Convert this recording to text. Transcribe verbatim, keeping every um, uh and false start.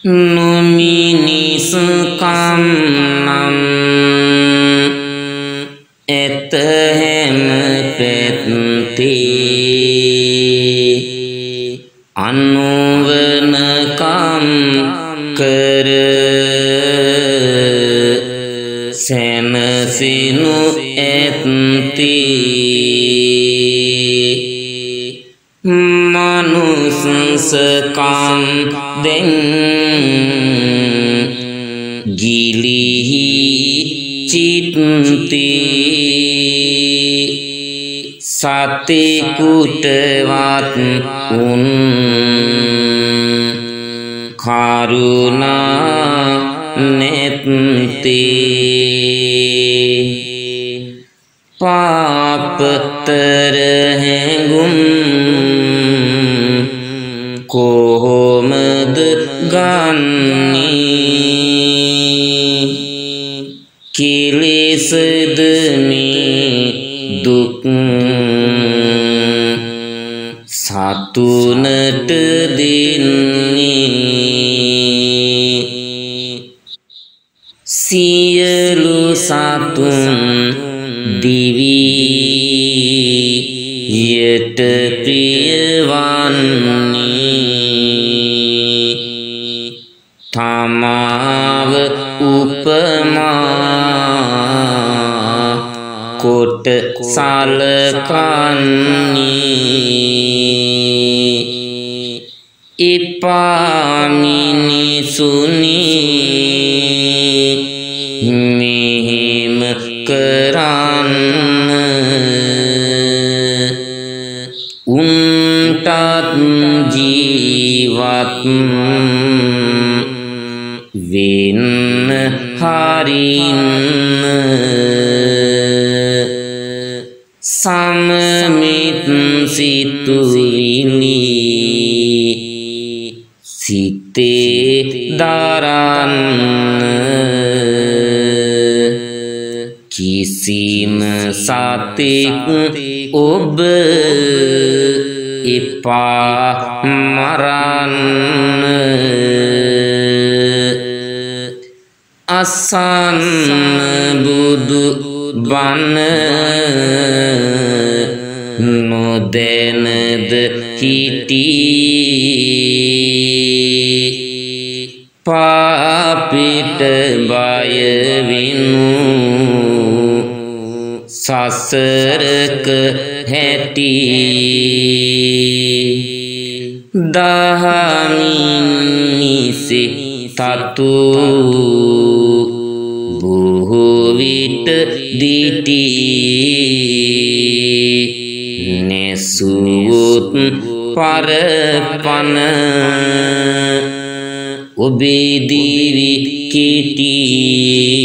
නුමිනිස් කම්නම් එත හැම පැත්තේ අනුවන කම් කර සැනසිනු ඇත්තේ මනුස්සකම් දෙන් ගිලිහි චිත්තේ සතෙකුටවත් උන් කරුණා නැත්තේ පාපතර හැඟුම් කොහොමද ගන්නේ කෙලෙසද මේ දුක් සතුනට දෙන්නේ සියලු සතුන් දිවියට ප්‍රියවන්නේ තමාව උපමා කොට සලකන්නේ එපා මිනිසුනි මෙහෙම කරන්න උන්ටත් ජීවත් වෙන්න හරින්න සමමිත් සිතුවිලි සිතේ දරන්න කිසිම සතෙක් ඔබ එපා මරන්න අසන්න බුදු බණ නොදැනද හිටියේ පාපිට බය විනු සසරක හැටි දහමිනිසෙ තතු බොහෝ විට දිටි නැසුවොත් පරපන ඔබේ දිවි කෙටි